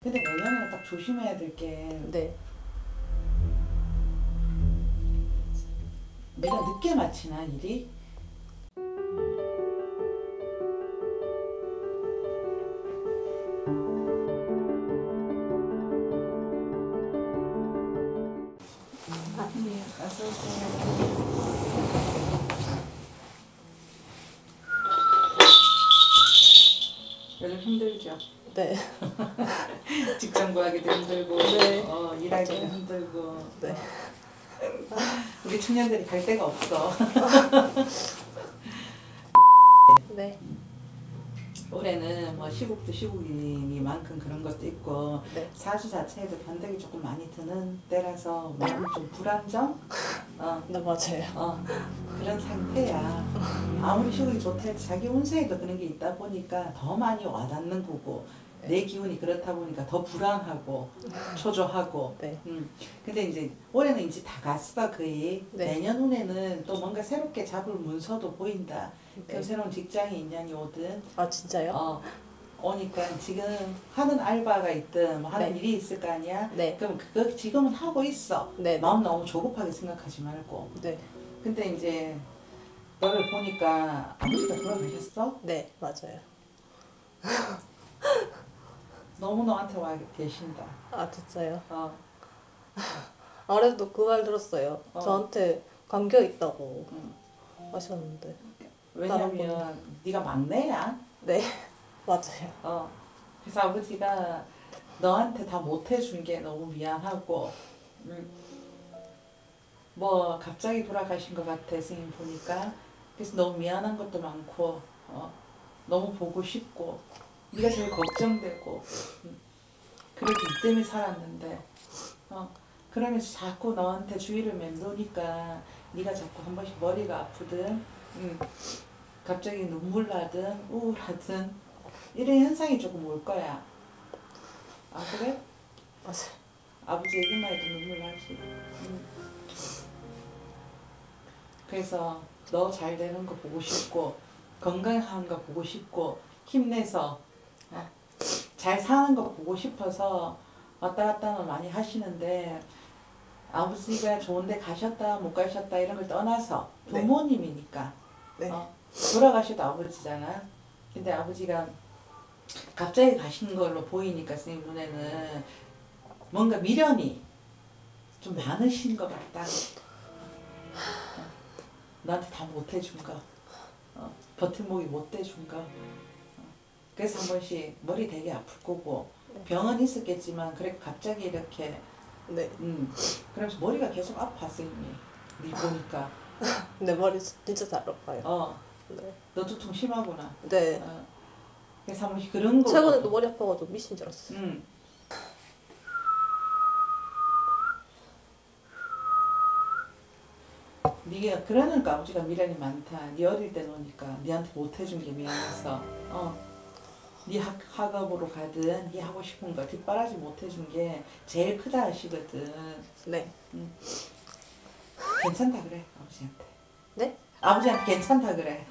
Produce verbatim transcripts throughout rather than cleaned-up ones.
근데 내년에는 딱 조심해야 될 게 네. 네가 늦게 마치나 일이? 아니에요. 어서 오세요. 요즘 힘들죠? 네. 직장 구하기도 힘들고 네. 어, 일하기도 맞아요. 힘들고 네. 우리 청년들이 갈 데가 없어. 네. 올해는 뭐 시국도 시국이니만큼 그런 것도 있고 네. 사주 자체에도 변덕이 조금 많이 드는 때라서 마음이 좀 불안정? 어, 네, 맞아요. 어, 그런 상태야. 아무리 시국이 좋다 해도 자기 운세에도 그런 게 있다 보니까 더 많이 와닿는 거고 내 기운이 그렇다 보니까 더 불안하고 초조하고. 네. 음. 근데 이제 올해는 이제 다 갔어 거의. 네. 내년 운에는 또 뭔가 새롭게 잡을 문서도 보인다. 네. 그 새로운 직장이 인연이 오든 아, 진짜요? 어, 오니까 지금 하는 알바가 있든 뭐 하는 네. 일이 있을 거 아니야? 네. 그럼 그거 지금은 하고 있어. 네. 마음 너무 조급하게 생각하지 말고. 네. 근데 이제 너를 보니까 아버지가 돌아가셨어? 네, 맞아요. 너무 너한테 와 계신다. 아, 진짜요? 어, 아래도 그 말 들었어요. 어. 저한테 감겨 있다고 응. 하셨는데. 왜냐면 네가 막내야. 네. 맞아요. 어. 그래서 아버지가 너한테 다 못 해준 게 너무 미안하고, 음. 뭐 갑자기 돌아가신 것 같아 스님 보니까. 그래서 너무 미안한 것도 많고, 어. 너무 보고 싶고, 네가 제일 걱정되고, 음. 그렇게 이 때문에 살았는데, 어. 그러면서 자꾸 너한테 주의를 맴도니까 네가 자꾸 한 번씩 머리가 아프든, 음. 갑자기 눈물 나든 우울하든 이런 현상이 조금 올 거야. 아 그래? 맞아요. 아버지 얘기만 해도 눈물 나지. 응. 그래서 너 잘 되는 거 보고 싶고 건강한 거 보고 싶고 힘내서 어, 잘 사는 거 보고 싶어서 왔다 갔다 많이 하시는데 아버지가 좋은데 가셨다 못 가셨다 이런 걸 떠나서 부모님이니까 네. 어, 돌아가셔도 아버지잖아. 근데 아버지가 갑자기 가신 걸로 보이니까 선생님 눈에는 뭔가 미련이 좀 많으신 것 같다. 어, 나한테 다 못해준 거, 어, 버팀목이 못 돼준 거. 어, 그래서 한 번씩 머리 되게 아플 거고 병은 있었겠지만 그래 갑자기 이렇게 네. 음 그러면서 머리가 계속 아파 선생님이 네 보니까. 내 머리 진짜 잘 아파요. 어, 네. 너 두통 심하구나. 네. 어, 그래서 한 번씩 그런 거. 최근에도 머리 아파가지고 미친 줄 알았어요. 음. 네가 그러니까 아버지가 미련이 많다. 네 어릴 때 노니까 네한테 못 해준 게 미안해서. 어. 네 학, 학업으로 가든 네 하고 싶은 거 뒷바라지 못 해준 게 제일 크다 하시거든. 네. 음. 괜찮다 그래 아버지한테. 네? 아버지한테 괜찮다 그래.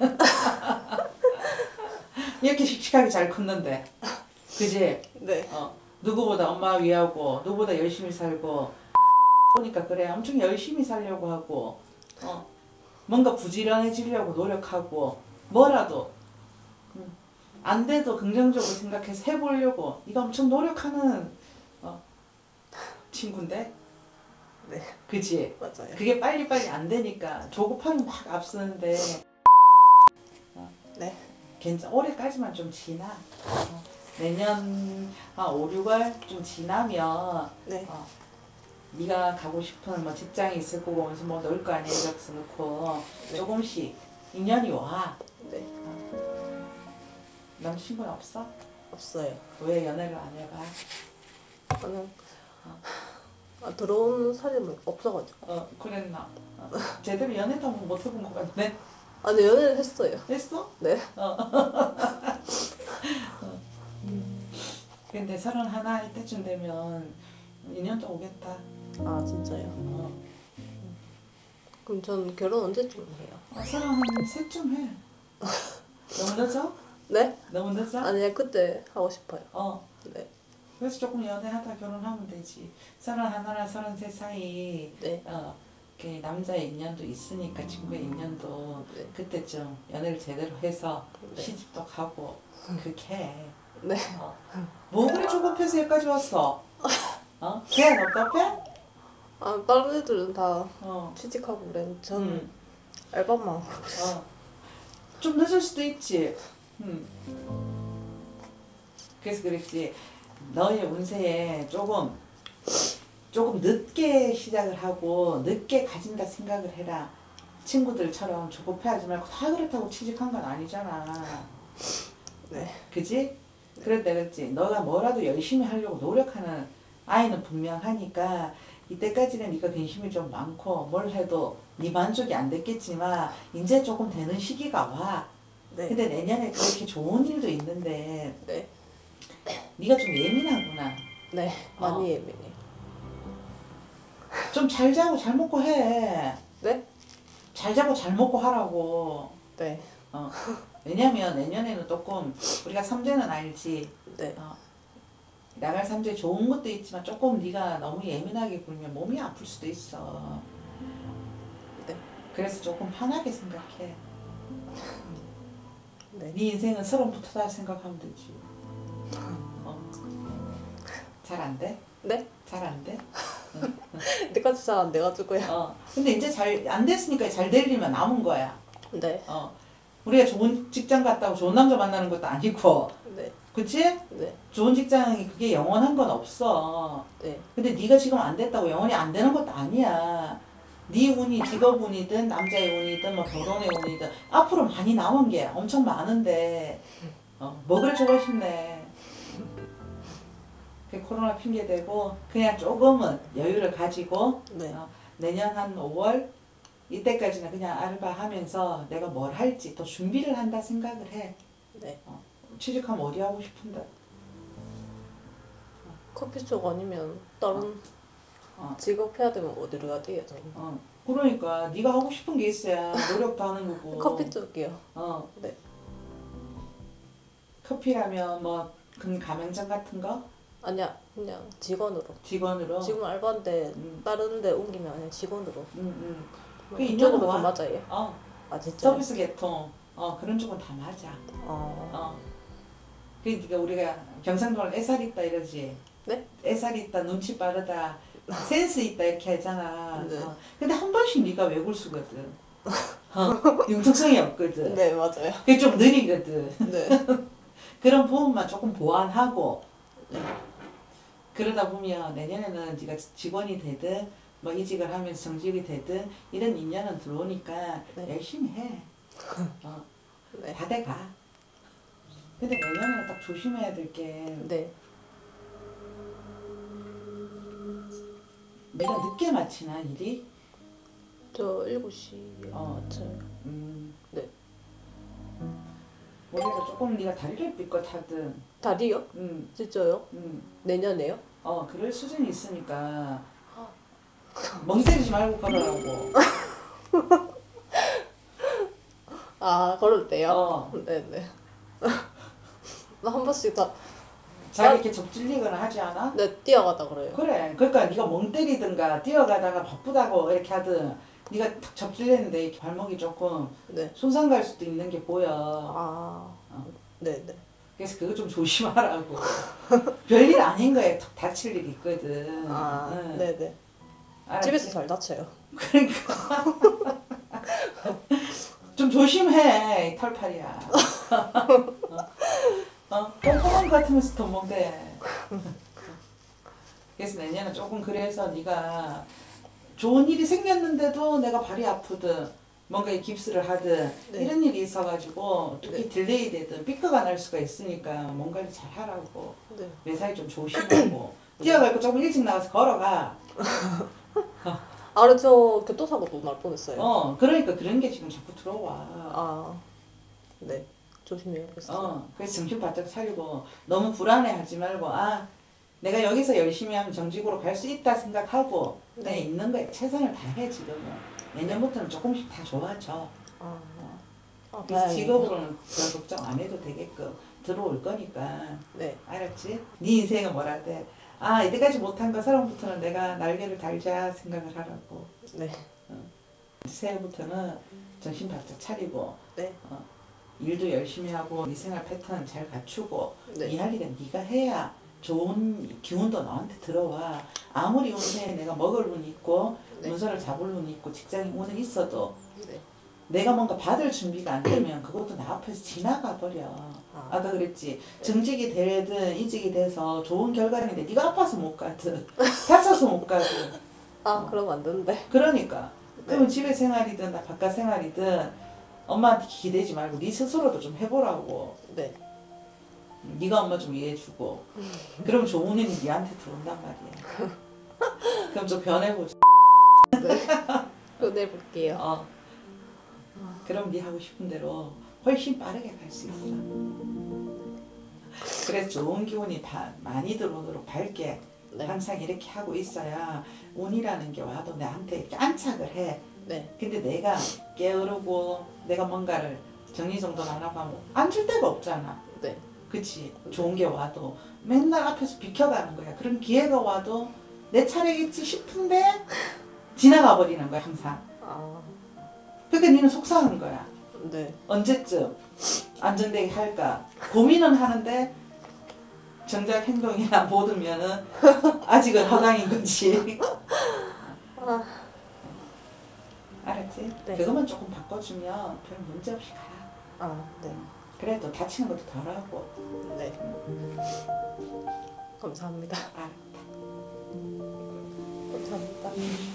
이렇게 씩씩하게 잘 컸는데, 그지? 네. 어. 누구보다 엄마 위하고 누구보다 열심히 살고 보니까 그래 엄청 열심히 살려고 하고 어. 뭔가 부지런해지려고 노력하고 뭐라도 음. 안 돼도 긍정적으로 생각해서 해보려고 이거 엄청 노력하는 어. 친구인데 네. 그치? 맞아요. 그게 빨리빨리 안 되니까 조급하게 막 앞서는데 어. 네. 괜찮 올해까지만 좀 지나. 어. 내년 한 오, 유월 좀 지나면 네. 어, 네가 가고 싶은 뭐 직장이 있을 거고 하면서 뭐 넣을 거 아니야 이력서 넣고 네. 조금씩 인연이 와. 네. 어. 남친구는 없어? 없어요. 왜 연애를 안 해봐? 저는 아, 들어온 사람은 없어가지고. 어 그랬나? 어. 제대로 연애도 한번 못 해본 것 같네. 아니 연애는 했어요. 했어? 네. 근데 서른 하나 이때쯤 되면 인연도 오겠다. 아 진짜요? 어. 그럼 전 결혼 언제쯤 해요? 어, 서른 한 셋쯤 해. 너무 늦어? 네? 너무 늦어? 아니 그때 하고 싶어요. 어. 네. 그래서 조금 연애하다 결혼하면 되지. 서른 하나랑 서른 세 사이 네. 어, 이렇게 남자의 인연도 있으니까 친구의 인연도 네. 그때쯤 연애를 제대로 해서 네. 시집도 가고 그렇게 해. 네. 어. 뭐 그래 조급해서 여기까지 왔어? 어? 걔는 어떡해? 아 다른 애들은 다 어. 취직하고 그래. 저는 음. 알바만 하고. 어. 좀 늦을 수도 있지. 음. 그래서 그랬지. 너의 운세에 조금 조금 늦게 시작을 하고 늦게 가진다 생각을 해라. 친구들처럼 조급해하지 말고 다 그렇다고 취직한 건 아니잖아. 네. 그지? 그랬다 그랬지. 너가 뭐라도 열심히 하려고 노력하는 아이는 분명하니까 이때까지는 네가 근심이 좀 많고 뭘 해도 네 만족이 안 됐겠지만 이제 조금 되는 시기가 와. 네. 근데 내년에 그렇게 좋은 일도 있는데 네. 네가 좀 예민하구나. 네. 많이 어. 예민해. 좀 잘 자고 잘 먹고 해. 네? 잘 자고 잘 먹고 하라고. 네. 어. 왜냐면 내년에는 조금 우리가 삼재는 알지. 네. 어. 나갈 삼재 좋은 것도 있지만 조금 네가 너무 예민하게 굴면 몸이 아플 수도 있어. 네. 그래서 조금 편하게 생각해. 네. 네 인생은 서른부터다 생각하면 되지. 어. 잘 안 돼? 네? 잘 안 돼? 이때까지 잘 안 돼가지고요. 어. 근데 이제 잘 안 됐으니까 잘 되려면 남은 거야. 네. 어. 우리가 좋은 직장 갔다고 좋은 남자 만나는 것도 아니고, 네. 그치? 네. 좋은 직장이 그게 영원한 건 없어. 네. 근데 네가 지금 안 됐다고 영원히 안 되는 것도 아니야. 네 운이 직업 운이든 남자의 운이든 뭐 결혼의 운이든 앞으로 많이 남은 게 엄청 많은데 어, 뭐 그래 주고 싶네. 그 코로나 핑계 대고 그냥 조금은 여유를 가지고 네. 어, 내년 한 오월 이때까지는 그냥 알바하면서 내가 뭘 할지 또 준비를 한다 생각을 해. 네. 어, 취직하면 어디 하고 싶은데? 커피숍 아니면 다른 어. 직업 해야 되면 어디로 해야 돼요, 저는? 어, 그러니까 네가 하고 싶은 게 있어야 노력도 하는 거고. 커피 쪽이요. 어, 네. 커피라면 뭐 금 가맹점 같은 거 아니야, 그냥 직원으로. 직원으로. 지금 알바인데 음. 다른 데 옮기면 그냥 직원으로. 음, 음. 뭐 그 이쪽으로 인연은 더 와. 맞아요. 어, 아 진짜? 서비스 계통. 어, 그런 쪽은 다 맞아. 어. 어. 그러니까 우리가 경상도는 애살 있다 이러지. 네? 애살 있다, 눈치 빠르다, 센스 있다 이렇게 하잖아. 네. 어. 근데 한 번씩 네가 외골수거든. 어, 융통성이 없거든. 네 맞아요. 그게 좀 느리거든. 네. 그런 부분만 조금 보완하고 네. 그러다 보면 내년에는 네가 직원이 되든 뭐 이직을 하면서 정직이 되든 이런 인연은 들어오니까 네. 열심히 해. 어, 네. 다 돼가. 근데 내년에는 딱 조심해야 될 게 네. 내가 늦게 마치나 일이? 저 일곱 시에 어. 맞춰요. 음. 네. 우리가 조금 네가 다리를 삐끗 하든 다리요? 음, 진짜요? 음. 내년에요? 어 그럴 수준이 있으니까 멍 때리지 말고 걸으라고. 아 걸을 때요? 어. 네네. 나 한 번씩 다 잘 이렇게 접질리거나 하지 않아? 네, 뛰어가다 그래요. 그래. 그러니까 네가 멍 때리든가 뛰어가다가 바쁘다고 이렇게 하든 네가 탁 접질렸는데 이렇게 발목이 조금 네. 손상 갈 수도 있는 게 보여. 아. 어. 네네. 그래서 그거 좀 조심하라고. 별일 아닌 거에 턱 다칠 일이 있거든. 아. 응. 네네. 알았지? 집에서 잘 다쳐요. 그러니까 좀 조심해. 이 털팔이야. 어? 어? 똥구멍 같으면서 더 뭔데. 그래서 내년은 조금 그래서 네가 좋은 일이 생겼는데도 내가 발이 아프든 뭔가 깁스를 하든 네. 이런 일이 있어가지고 특히 네. 딜레이 되든 삐끗가 날 수가 있으니까 뭔가를 잘 하라고. 네. 매사에 좀 조심하고 뛰어갈 거 조금 일찍 나가서 걸어가. 아, 근데 저 교통사고도 날 뻔했어요. 어 그러니까 그런 게 지금 자꾸 들어와. 아. 네. 조심해야겠어요. 어 그래서 정신 바짝 차리고 너무 불안해하지 말고 아 내가 여기서 열심히 하면 정직으로 갈 수 있다 생각하고 그냥 네. 있는 거에 최선을 다해 지금은. 내년부터는 조금씩 다 좋아져. 아. 아, 그래서 다행이네요. 직업으로는 별 걱정 안 해도 되게끔 들어올 거니까. 네. 알았지? 네 인생은 뭐라 돼? 아 이때까지 못한 거 새로부터는 내가 날개를 달자 생각을 하라고. 네. 어. 새해부터는 정신 바짝 차리고 네. 어, 일도 열심히 하고 네 생활 패턴 잘 갖추고 네. 네 할 일은 네가 해야 좋은 기운도 너한테 들어와. 아무리 운세에 내가 먹을 운이 있고 네. 문서를 잡을 운이 있고 직장에 운은 있어도 네. 내가 뭔가 받을 준비가 안 되면 그것도 나 앞에서 지나가 버려. 아. 아까 그랬지. 정직이 되든 이직이 돼서 좋은 결과인데 네가 아파서 못 가든 다쳐서 못 가든. 아 어. 그러면 안 되는데. 그러니까. 네. 그러면 집에 생활이든 바깥 생활이든 엄마한테 기대지 말고 네 스스로도 좀 해보라고. 네. 네가 엄마 좀 이해해주고. 그럼 좋은 일이 네한테 들어온단 말이야. 그럼 좀 변해보자. 네. 보내볼게요. 어. 그럼 네 하고 싶은 대로 훨씬 빠르게 갈 수 있어. 그래서 좋은 기운이 바, 많이 들어오도록 밝게 네. 항상 이렇게 하고 있어야 운이라는 게 와도 나한테 이렇게 안착을 해. 네. 근데 내가 게으르고 내가 뭔가를 정리정돈 안 하고 하면 앉을 데가 없잖아. 네. 그치? 좋은 게 와도 맨날 앞에서 비켜가는 거야. 그럼 기회가 와도 내 차례겠지 싶은데 지나가 버리는 거야 항상. 아. 그러니까 니는 속상한 거야. 네. 언제쯤 안정되게 할까 고민은 하는데 정작 행동이나 못 오면은 아직은 허당인 거지. 아. 알았지? 네. 그것만 조금 바꿔주면 별 문제 없이 가. 아 네. 그래도 다치는 것도 덜하고. 네. 감사합니다. 알았다. 감사합니다.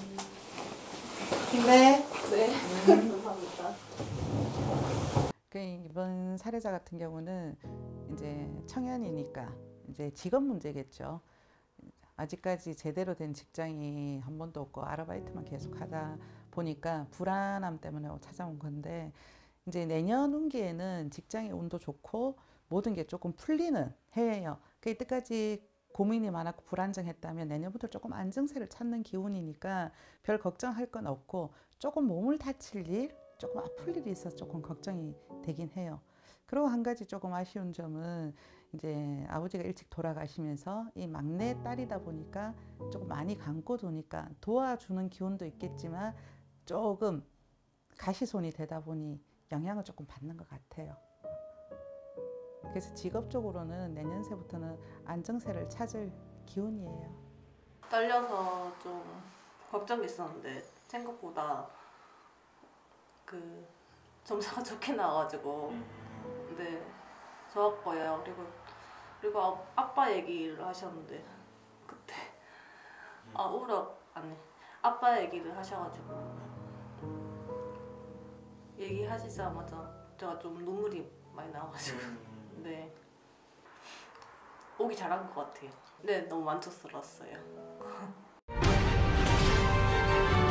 힘내. 네. 감사합니다. 그 이번 사례자 같은 경우는 이제 청년이니까 이제 직업 문제겠죠. 아직까지 제대로 된 직장이 한 번도 없고 아르바이트만 계속 하다 보니까 불안함 때문에 찾아온 건데 이제 내년 운기에는 직장의 운도 좋고 모든 게 조금 풀리는 해예요. 그 이때까지 고민이 많았고 불안정했다면 내년부터 조금 안정세를 찾는 기운이니까 별 걱정할 건 없고 조금 몸을 다칠 일, 조금 아플 일이 있어서 조금 걱정이 되긴 해요. 그리고 한 가지 조금 아쉬운 점은 이제 아버지가 일찍 돌아가시면서 이 막내 딸이다 보니까 조금 많이 감고 도니까 도와주는 기운도 있겠지만 조금 가시손이 되다 보니 영향을 조금 받는 것 같아요. 그래서 직업적으로는 내년 새부터는 안정세를 찾을 기운이에요. 떨려서 좀 걱정이 있었는데 생각보다 그 점수가 좋게 나와가지고 네 좋았고요. 그리고 그리고 아, 아빠 얘기를 하셨는데 그때 아 울어 아니 아빠 얘기를 하셔가지고 얘기하시자마자 제가 좀 눈물이 많이 나와가지고 네 오기 잘한 것 같아요. 네 너무 만족스러웠어요.